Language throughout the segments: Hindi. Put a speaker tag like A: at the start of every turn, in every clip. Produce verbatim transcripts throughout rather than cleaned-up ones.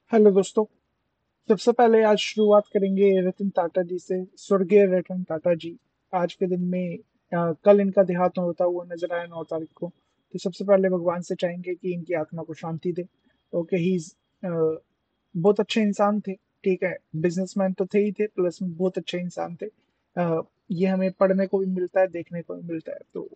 A: हेलो दोस्तों। सबसे पहले आज शुरुआत करेंगे रतन टाटा जी से। स्वर्गीय रतन टाटा जी आज के दिन में अ, कल इनका देहांत होता हुआ नजर आया नौ तारीख को। तो सबसे पहले भगवान से चाहेंगे कि इनकी आत्मा को शांति दे। ओके, ही बहुत अच्छे इंसान थे। ठीक है, बिजनेसमैन तो थे ही थे, प्लस में बहुत अच्छे इंसान थे। अ, ये हमें पढ़ने को भी मिलता है, देखने को भी मिलता है। तो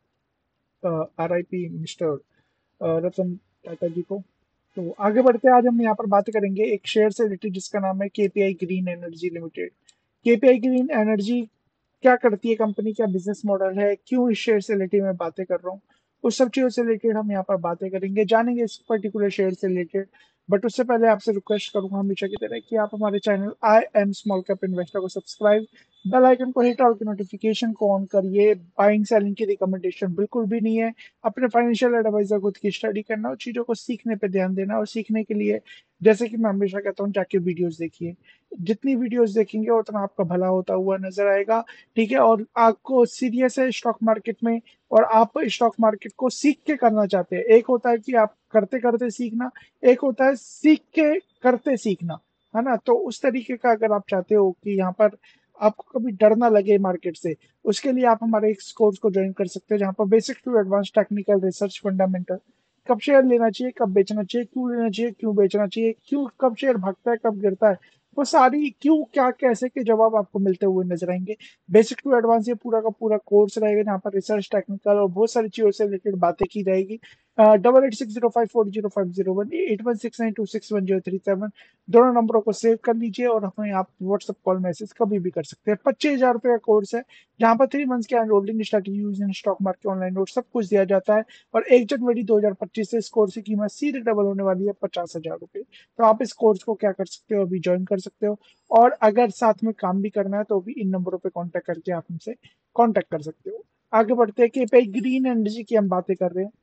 A: R I P mister uh, Ratan Tata ji को। तो आगे बढ़ते हैं, आज हम यहाँ पर बात करेंगे एक शेयर से रिलेटेड जिसका नाम है KPI Green Energy Limited. KPI Green Energy क्या करती है कंपनी, क्या बिजनेस मॉडल है, क्यों इस शेयर से रिलेटेड मैं बातें कर रहा हूँ, उस सब चीजों से रिलेटेड हम यहाँ पर बातें करेंगे, जानेंगे इस पर्टिकुलर शेयर से रिलेटेड। बट उससे पहले आपसे रिक्वेस्ट करूंगा हमेशा की तरह कि आप हमारे channel I am small cap investor को सब्सक्राइब, बेल आइकन को हिट और नोटिफिकेशन को ऑन करिए। बाइंग सेलिंग की रिकमेंडेशन बिल्कुल भी नहीं है। अपने फाइनेंशियल एडवाइजर खुद की स्टडी करना और चीजों को सीखने पे ध्यान देना, और सीखने के लिए जैसे कि मैं हमेशा कहता हूँ जाके वीडियोस देखिए। जितनी वीडियोस देखेंगे उतना आपका भला होता हुआ नजर आएगा। ठीक है, और आपको सीरियस है स्टॉक मार्केट में, और आप स्टॉक मार्केट को सीख के करना चाहते हैं। एक होता है कि आप करते करते सीखना, एक होता है सीख के करते सीखना, है ना। तो उस तरीके का अगर आप चाहते हो कि यहाँ पर आपको कभी डर ना लगे मार्केट से, उसके लिए आप हमारे इस कोर्स को ज्वाइन कर सकते हैं, जहाँ पर basic to advance technical research fundamental, कब शेयर लेना चाहिए, कब बेचना चाहिए, क्यों लेना चाहिए, क्यों बेचना चाहिए, क्यों, कब शेयर भागता है, कब गिरता है, वो सारी क्यों क्या कैसे के जवाब आपको मिलते हुए नजर आएंगे। बेसिक टू एडवांस ये पूरा का पूरा कोर्स रहेगा, जहाँ पर रिसर्च टेक्निकल और बहुत सारी चीजों से रिलेटेड बातें की जाएगी। Double eight six zero five four zero five zero one eight one six nine two six one zero three seven, दोनों नंबरों को सेव कर लीजिए और हमें आप व्हाट्सएप कॉल मैसेज कभी भी कर सकते हैं। पच्चीस हजार रुपये का कोर्स है, जहाँ पर थ्री मंथ्स के enrolling strategy use in stock market online note सब कुछ दिया जाता है। और एक जनवरी दो हजार पच्चीस से इस कोर्स की कीमत सीधे डबल होने वाली है, पचास हजार रुपये। तो आप इस कोर्स को क्या कर सकते हो, अभी ज्वाइन कर सकते हो। और अगर साथ में काम भी करना है तो भी इन नंबरों पे कांटेक्ट करके आप हमसे कांटेक्ट कर सकते हो। आगे बढ़ते हैं कि भाई ग्रीन एनर्जी की हम बातें कर रहे हैं।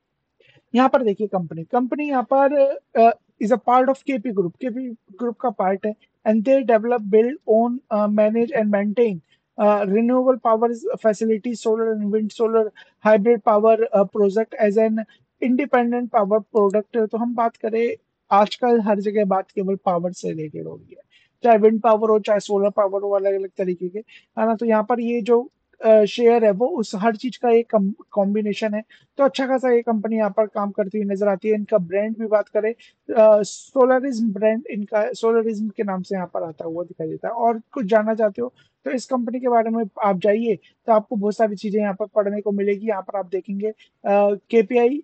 A: यहाँ पर देखिए, कंपनी कंपनी यहाँ पर is a part of KP group, KP group का पार्ट है। And they develop, build, own, manage and maintain renewable power facility, solar and wind, solar hybrid power project as an independent power product. तो हम बात करें, आजकल हर जगह बात केवल पावर से रिलेटेड हो रही है, चाहे विंड पावर हो चाहे सोलर पावर हो, अलग अलग तरीके के, है ना। तो यहाँ पर ये जो शेयर है वो उस हर चीज का एक कॉम्बिनेशन है। तो अच्छा खासा ये कंपनी यहाँ पर काम करती हुई नजर आती है। इनका ब्रांड भी बात करें, सोलरिज्म ब्रांड इनका, सोलरिज्म के नाम से यहाँ पर आता हुआ दिखाई देता है। और कुछ जानना चाहते हो तो इस कंपनी के बारे में आप जाइए, तो आपको बहुत सारी चीजें यहाँ पर पढ़ने को मिलेगी। यहाँ पर आप देखेंगे KPI,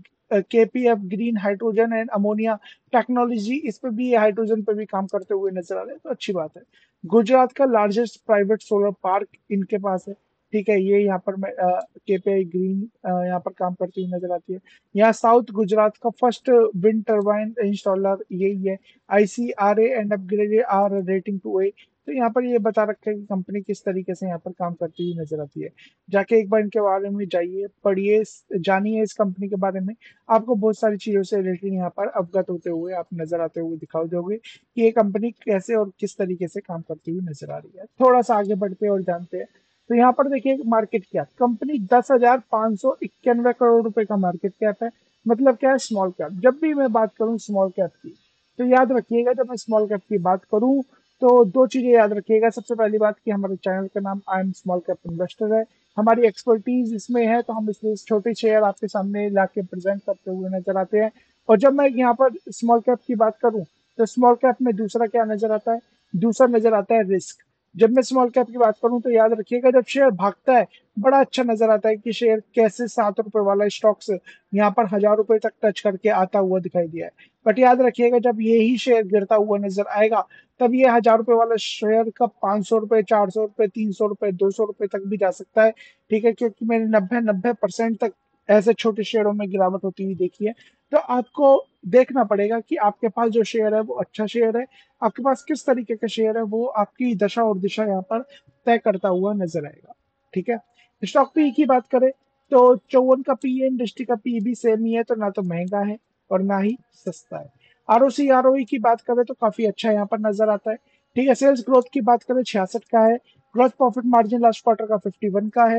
A: KPF green hydrogen and ammonia technology, इस पे भी, हाइड्रोजन पे भी काम करते हुए नजर आ रहे हैं, तो अच्छी बात है। गुजरात का लार्जेस्ट प्राइवेट सोलर पार्क इनके पास है। ठीक है, ये यहाँ पर मैं केपीआई ग्रीन यहाँ पर काम करती हुई नजर आती है। यहाँ साउथ गुजरात का फर्स्ट विंड टर्बाइन इंस्टॉलर यही है। ICRA and upgraded our rating to A. तो यहाँ पर ये बता रखा है कि कंपनी किस तरीके से यहाँ पर काम करती हुई नजर आती है। जाके एक बार इनके बारे में जाइए, पढ़िए, जानिए इस कंपनी के बारे में। आपको बहुत सारी चीजों से रिलेटेड यहाँ पर अवगत होते हुए आप नजर आते हुए दिखाई दोगे कि ये कंपनी कैसे और किस तरीके से काम करती हुई नजर आ रही है। थोड़ा सा आगे बढ़ते हैं और जानते हैं। तो यहाँ पर देखिए मार्केट कैप, कंपनी दस हजार पांच सौ इक्यानवे करोड़ रुपए का मार्केट कैप है। मतलब क्या है, स्मॉल कैप। जब भी मैं बात करूं स्मॉल कैप की, तो याद रखिएगा, जब मैं स्मॉल कैप की बात करूं तो दो चीजें याद रखिएगा। सबसे पहली बात कि हमारे चैनल का नाम I am small cap investor है, हमारी एक्सपर्टीज इसमें है, तो हम इसलिए इस छोटे शेयर आपके सामने लाके प्रेजेंट करते हुए नजर आते हैं। और जब मैं यहाँ पर स्मॉल कैप की बात करूं तो स्मॉल कैप में दूसरा क्या नजर आता है, दूसरा नजर आता है रिस्क। जब मैं स्मॉल कैप की बात करूं तो याद रखिएगा, जब शेयर भागता है बड़ा अच्छा नजर आता है कि शेयर कैसे सात रुपए वाला स्टॉक्स यहाँ पर हजार रुपए तक टच करके आता हुआ दिखाई दिया है। बट याद रखिएगा, जब यही शेयर गिरता हुआ नजर आएगा तब ये हजार रुपए वाला शेयर का पांच सौ रुपए, चार सौ रुपए, तीन सौ रुपए, दो सौ रुपए तक भी जा सकता है। ठीक है, क्योंकि मैंने नब्बे नब्बे परसेंट तक ऐसे छोटे शेयरों में गिरावट होती हुई देखी है। तो आपको देखना पड़ेगा कि आपके पास जो शेयर है वो अच्छा शेयर है, आपके पास किस तरीके का शेयर है, वो आपकी दशा और दिशा यहाँ पर तय करता हुआ नजर आएगा। ठीक है, स्टॉक पी की बात करें तो चौवन का पी है, इंडस्ट्री का पी भी सेम ही है, तो ना तो महंगा है और ना ही सस्ता है। आरओसी आरओई की बात करें तो काफी अच्छा यहाँ पर नजर आता है। ठीक है, सेल्स ग्रोथ की बात करें छियासठ का है, growth profit margin last quarter का फिफ्टी वन का है,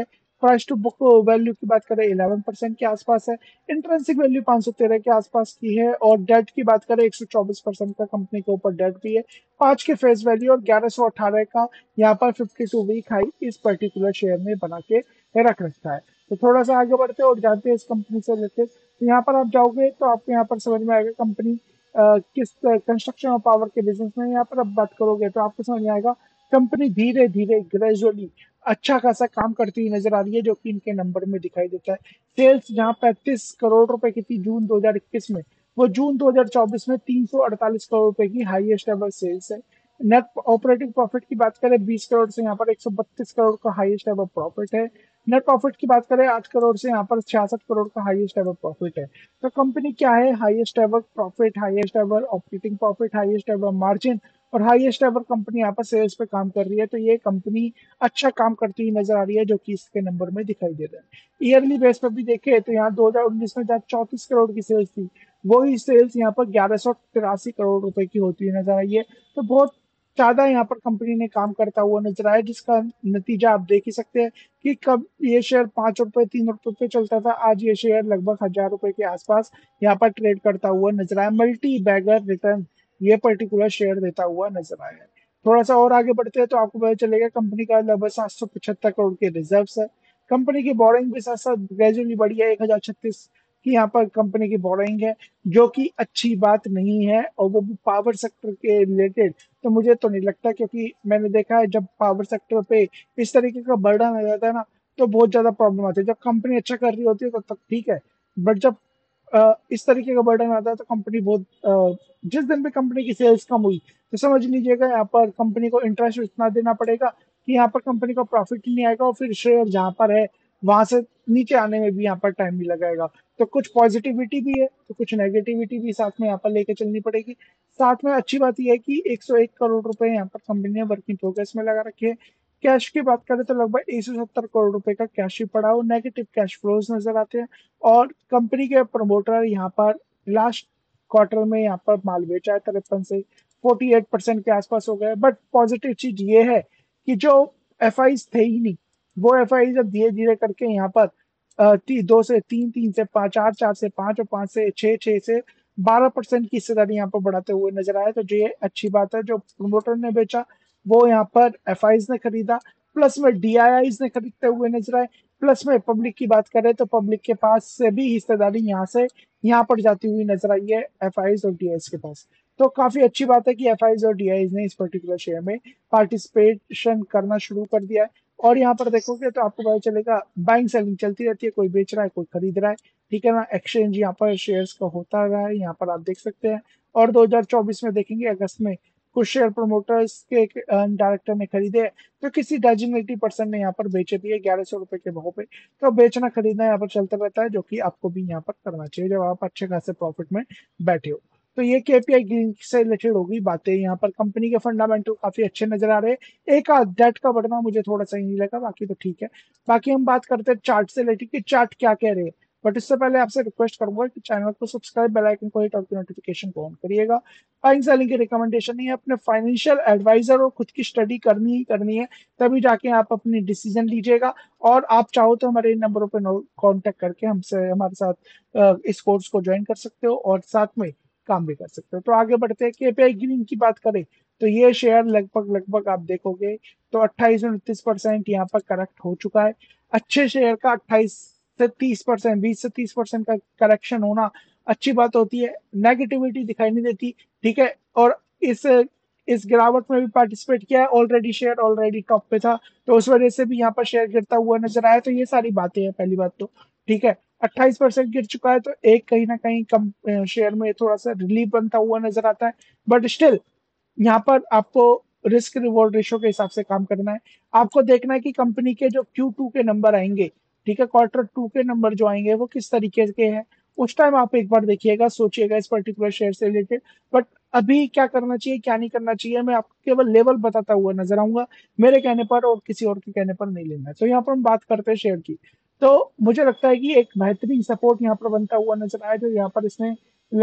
A: प्राइस टू बुक वैल्यू की बात करें इलेवन परसेंट के आसपास है। इंट्रेंसिक वैल्यू पाँच सौ तेरह के आसपास की है। और डेट की बात करें एक सौ चौबीस परसेंट का कंपनी के ऊपर डेट भी है। पांच के फेस वैल्यू और ग्यारह सौ अठारह का यहाँ पर फिफ्टी टू वीक हाई इस पर्टिकुलर शेयर में बना के रख रखा है। तो थोड़ा सा आगे बढ़ते हैं और जानते हैं इस कंपनी से रिलेटेड। तो यहाँ पर आप जाओगे तो आपको यहाँ पर समझ में आएगा कंपनी अ, किस कंस्ट्रक्शन और पावर के बिजनेस में। यहाँ पर आप बात करोगे तो आपको समझ में आएगा कंपनी धीरे धीरे ग्रेजुअली अच्छा खासा काम करती हुई नजर आ रही है, जो कि इनके नंबर में दिखाई देता है। सेल्स जहां पैंतीस करोड़ रुपए की थी जून दो हज़ार इक्कीस में, वो जून दो हज़ार चौबीस में तीन सौ अड़तालीस करोड़ रुपए की हाईएस्ट एवर सेल्स है। नेट ऑपरेटिंग प्रॉफिट की बात करें बीस करोड़ से यहाँ पर एक सौ बत्तीस करोड़ का हाईएस्ट एवर प्रॉफिट है। नेट प्रॉफिट की बात करें आठ करोड़ से यहाँ पर छियासठ करोड़ का हाईएस्ट एवर प्रॉफिट है। तो कंपनी क्या है, highest ever profit, highest ever operating profit, highest ever margin और हाईएस्ट एवर कंपनी यहाँ पर सेल्स पे काम कर रही है। तो ये कंपनी अच्छा काम करती हुई नजर आ रही है, जो कि इसके नंबर में दिखाई दे रहा है। ईयरली बेस पर भी देखें तो यहाँ दो हज़ार उन्नीस में जहाँ चौंतीस करोड़ की सेल्स थी, वही सेल्स यहाँ पर ग्यारह सौ तिरासी करोड़ रुपए की होती हुई नजर आई है। तो बहुत ज्यादा यहाँ पर कंपनी ने काम करता हुआ नजर आया, जिसका नतीजा आप देख ही सकते हैं कि कब ये शेयर पांच रुपए तीन रुपए पे चलता था, आज ये शेयर लगभग हजार रुपए के आसपास यहाँ पर ट्रेड करता हुआ नजर आया। मल्टी बैगर रिटर्न ये पर्टिकुलर शेयर देता हुआ नजर आया है। थोड़ा सा और आगे बढ़ते हैं तो आपको पता चलेगा कंपनी का लगभग सात सौ पचहत्तर करोड़ के रिजर्व है। कंपनी की बोरिंग भी साथ साथ ग्रेजुअली बढ़ी है, एक हजार छत्तीस की यहाँ पर कंपनी की बोरिंग है, जो कि अच्छी बात नहीं है, और वो भी पावर सेक्टर के रिलेटेड। तो मुझे तो नहीं लगता, क्योंकि मैंने देखा है जब पावर सेक्टर पे इस तरीके का बर्डन आ जाता है ना, तो बहुत ज्यादा प्रॉब्लम आती है। जब कंपनी अच्छा कर रही होती है तो तब ठीक है, बट जब अ, इस तरीके का बर्डन आता है तो कंपनी बहुत अ, जिस दिन भी कंपनी की सेल्स कम हुई तो समझ लीजिएगा यहाँ पर कंपनी को इंटरेस्ट इतना देना पड़ेगा कि यहाँ पर कंपनी को प्रॉफिट ही नहीं आएगा, और फिर शेयर जहाँ पर है वहां से नीचे आने में भी यहाँ पर टाइम भी लगाएगा। तो कुछ पॉजिटिविटी भी है तो कुछ नेगेटिविटी भी साथ में यहाँ पर लेके चलनी पड़ेगी। साथ में अच्छी बात यह है कि एक सौ एक करोड़ रुपए यहाँ पर कंपनी ने वर्किंग प्रोग्रेस में लगा रखे हैं। कैश की बात करें तो लगभग एक सौ सत्तर करोड़ रुपए का कैश ही पड़ा हो, नेगेटिव कैश फ्लोज नजर आते हैं। और कंपनी के प्रमोटर यहाँ पर लास्ट क्वार्टर में यहाँ पर माल बेचा है तिरपन से अड़तालीस परसेंट के आसपास हो गए। बट पॉजिटिव चीज ये है कि जो एफ थे ही नहीं, वो एफ आई जब धीरे धीरे करके यहाँ पर अ, ती, दो से तीन, तीन से पाँच, चार, चार से पाँच और पाँच से छह, छह से बारह परसेंट की हिस्सेदारी यहाँ पर बढ़ाते हुए नजर आया। तो ये अच्छी बात है, जो प्रमोटर ने बेचा वो यहाँ पर एफ ने खरीदा, प्लस में डी ने खरीदते हुए नजर आए। प्लस में पब्लिक की बात करें तो पब्लिक के पास से भी हिस्सेदारी यहाँ से यहाँ पर जाती हुई नजर आई है एफ और डी के पास। तो काफी अच्छी बात है कि एफ और डी ने इस पर्टिकुलर शेयर में पार्टिसिपेशन करना शुरू कर दिया है। और यहाँ पर देखोगे तो आपको पता चलेगा बाइंग सेलिंग चलती रहती है, कोई बेच रहा है कोई खरीद रहा है, ठीक है ना। एक्सचेंज यहाँ पर शेयर्स का होता रहा है, यहाँ पर आप देख सकते हैं। और दो हज़ार चौबीस में देखेंगे अगस्त में कुछ शेयर प्रमोटर्स के डायरेक्टर ने खरीदे हैं, तो किसी डेजिग्नेटेड पर्सन ने यहाँ पर बेचे भी है ग्यारह सौ रुपए के भाव पे। तो बेचना खरीदना यहाँ पर चलता रहता है, जो कि आपको भी यहाँ पर करना चाहिए जब आप अच्छे खासे प्रॉफिट में बैठे हो। तो ये के पी आई ग्रीन से रिलेटेड होगी बातें। यहाँ पर कंपनी के फंडामेंटल काफी अच्छे नजर आ रहे हैं। एक आध डेट का बढ़ना मुझे थोड़ा सही नहीं लगा, बाकी तो ठीक है। बाकी हम बात करते हैं चार्ट से रिलेटेड कि चार्ट क्या कह रहे हैं। बट इससे पहले आपसे रिक्वेस्ट करूंगा कि चैनल को सब्सक्राइब, बेल आइकन को हिट और नोटिफिकेशन को ऑन करिएगा। बाइंग सेलिंग की रिकमेंडेशन नहीं है, अपने फाइनेंशियल एडवाइजर और खुद की स्टडी करनी ही करनी है, तभी जाके आप अपनी डिसीजन लीजिएगा। और आप चाहो तो हमारे इन नंबरों पर कांटेक्ट करके हमसे हमारे साथ अ, इस कोर्स को ज्वाइन कर सकते हो और साथ में काम भी कर सकते हो। तो आगे बढ़ते हैं, के पी आई ग्रीन की बात करें तो ये शेयर लगभग लगभग आप देखोगे तो अट्ठाईस उनतीस परसेंट यहाँ पर करेक्ट हो चुका है। अच्छे शेयर का अट्ठाईस से तीस परसेंट, बीस से तीस परसेंट का करेक्शन होना अच्छी बात होती है, नेगेटिविटी दिखाई नहीं देती, ठीक है। और इस इस गिरावट में भी पार्टिसिपेट किया है, ऑलरेडी शेयर ऑलरेडी टॉप पे था, तो उस वजह से भी यहाँ पर शेयर गिरता हुआ नजर आया। तो ये सारी बातें हैं, पहली बात तो ठीक है। अट्ठाईस परसेंट गिर चुका है तो एक कहीं ना कहीं कम शेयर में थोड़ा सा रिलीफ बनता हुआ नजर आता है। बट स्टिल यहाँ पर आपको रिस्क रिवॉर्ड रेशो के हिसाब से काम करना है। आपको देखना है कि कंपनी के जो क्यू टू के नंबर आएंगे, ठीक है, क्वार्टर टू के नंबर जो आएंगे वो किस तरीके के हैं, उस टाइम आप एक बार देखिएगा, सोचिएगा इस पर्टिकुलर शेयर से रिलेटेड। बट अभी क्या करना चाहिए क्या नहीं करना चाहिए, मैं आपको केवल लेवल बताता हुआ नजर आऊंगा, मेरे कहने पर और किसी और के कहने पर नहीं लेना है। तो यहाँ पर हम बात करते हैं शेयर की। तो मुझे लगता है कि एक बेहतरीन सपोर्ट यहाँ पर बनता हुआ नजर आया, जो यहाँ पर इसने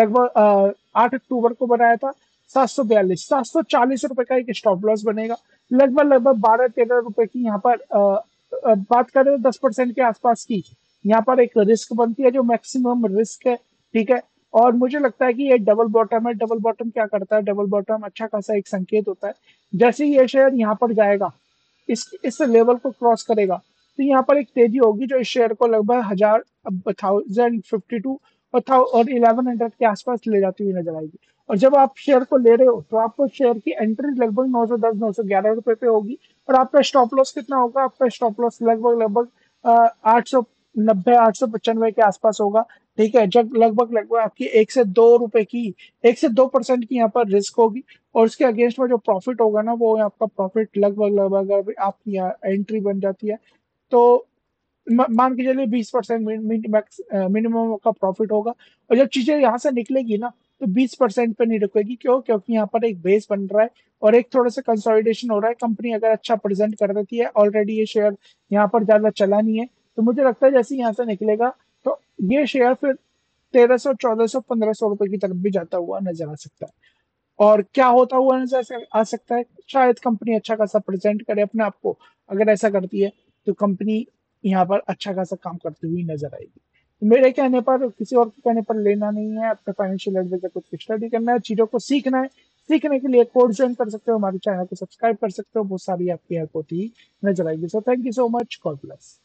A: लगभग आठ अक्टूबर को बनाया था। सात सौ बयालीस सात सौ चालीस रुपए का एक स्टॉप लॉस बनेगा, लगभग लगभग बारह तेरह रुपए की यहाँ पर अ, बात करें दस परसेंट के आसपास की, यहाँ पर एक रिस्क बनती है जो मैक्सिमम रिस्क है। ठीक है। और मुझे लगता है कि ये डबल बॉटम है। डबल बॉटम क्या करता है? डबल बॉटम अच्छा खासा एक संकेत होता है। जैसे ही ये शेयर यहाँ पर जाएगा, इस इस लेवल को क्रॉस करेगा, तो यहाँ पर एक तेजी होगी जो इस शेयर को लगभग हजार थाउजेंड फिफ्टी टू और था और इलेवन हंड्रेड के आसपास ले जाती हुई नजर आएगी। और जब आप शेयर को ले रहे हो तो आपको शेयर की एंट्री लगभग नौ सौ दस नौ सौ ग्यारह रुपए पे होगी। और आपका स्टॉप लॉस कितना होगा? आपका स्टॉप लॉस लगभग लगभग आठ सौ नब्बे आठ सौ पचानवे के आसपास होगा। ठीक है। जब लगभग लगभग आपकी एक से दो रुपए की एक से दो परसेंट की यहाँ पर रिस्क होगी। और उसके अगेंस्ट में जो प्रॉफिट होगा ना, वो आपका प्रॉफिट लगभग लगभग अगर आपकी यहाँ एंट्री बन जाती है तो म- मान के चलिए बीस परसेंट मिनिमम का प्रॉफिट होगा। और जब चीजें यहाँ से निकलेगी ना, तो बीस परसेंट पे नहीं रुकेगी। क्यों? क्योंकि यहाँ पर एक बेस बन रहा है और एक थोड़ा सा कंसोलिडेशन हो रहा है। कंपनी अगर अच्छा प्रेजेंट कर देती है, ऑलरेडी ये शेयर यहाँ पर ज्यादा चला नहीं है, तो मुझे लगता है जैसे ही यहाँ से निकलेगा तो ये शेयर फिर तेरह सौ चौदह सौ पंद्रह सौ रुपए की तरफ भी जाता हुआ नजर आ सकता है। और क्या होता हुआ नजर से- आ सकता है? शायद कंपनी अच्छा खासा प्रेजेंट करे अपने आप को। अगर ऐसा करती है तो कंपनी यहाँ पर अच्छा खासा काम करती हुई नजर आएगी। तो मेरे कहने पर, किसी और के कहने पर लेना नहीं है, अपने फाइनेंशियल एडवाइजर को स्टडी करना है, चीजों को सीखना है। सीखने के लिए कोर्स ज्वाइन कर सकते हो, हमारे चैनल को सब्सक्राइब कर सकते हो, बहुत सारी आपकी हेल्प होती ही नजर आएगी। So thank you so much. God bless.